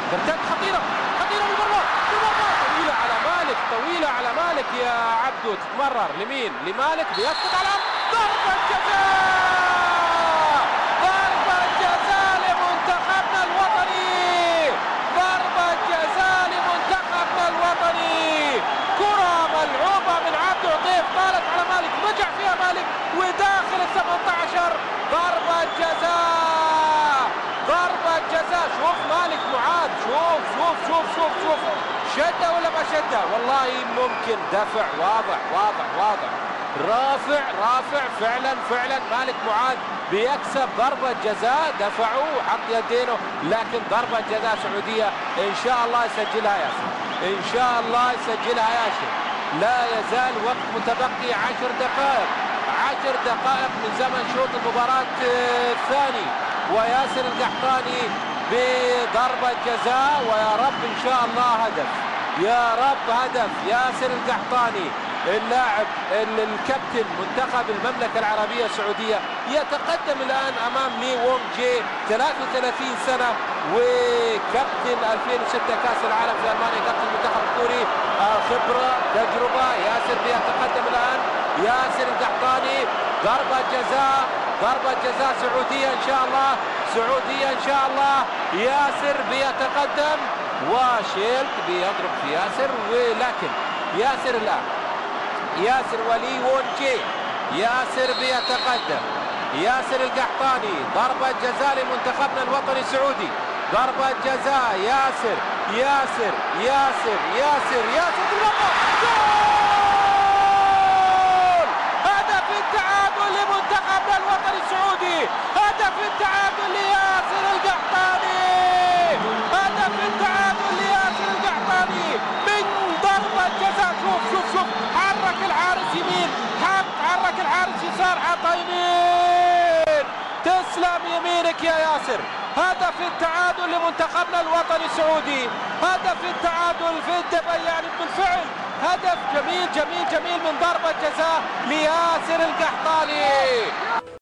ترتد خطيرة بالمرة طويلة على مالك، طويلة على مالك يا عبدو، تتمرر لمين؟ لمالك، بيسقط على ضربة جزاء، ضربة جزاء لمنتخبنا الوطني، ضربة جزاء لمنتخبنا الوطني، كرة ملعوبة من عبدو عطيف طالت على مالك، رجع فيها مالك وداخل ال 18، ضربة جزاء، ضربة جزاء. شوف مالك معاذ، شوف شدة ولا ما شدة؟ والله ممكن دفع واضح رافع فعلا مالك معاذ بيكسب ضربة جزاء، دفعوا وحط يدينه، لكن ضربة جزاء سعودية ان شاء الله يسجلها ياسر، ان شاء الله يسجلها ياسر. لا يزال وقت متبقي 10 دقائق من زمن شوط المباراة الثاني، وياسر القحطاني بضربة جزاء، ويا رب ان شاء الله هدف، يا رب هدف ياسر القحطاني اللاعب الكابتن منتخب المملكة العربية السعودية، يتقدم الآن أمام لي وونغ جي 33 سنة وكابتن 2006 كأس العالم في ألمانيا، كابتن المنتخب الكوري، خبرة تجربة. ياسر بيتقدم الآن، ياسر القحطاني، ضربة جزاء سعودية إن شاء الله، سعودية إن شاء الله. ياسر بيتقدم وشيلت بيضرب في ياسر، ولكن ياسر الآن، ياسر ولي وونغ جي، ياسر بيتقدم، ياسر القحطاني، ضربة جزاء لمنتخبنا الوطني السعودي، ضربة جزاء. ياسر بالمرة، جول! هدف التعادل لمنتخبنا الوطني السعودي، هدف التعادل لياسر القحطاني، هدف التعادل لياسر القحطاني من ضربة جزاء. شوف حرك الحارس يمين، حرك الحارس يسار، حطها يمين، تسلم يمينك يا ياسر. هدف التعادل لمنتخبنا الوطني السعودي، هدف التعادل في الدبي، يعني بالفعل هدف جميل من ضربة جزاء لياسر القحطاني.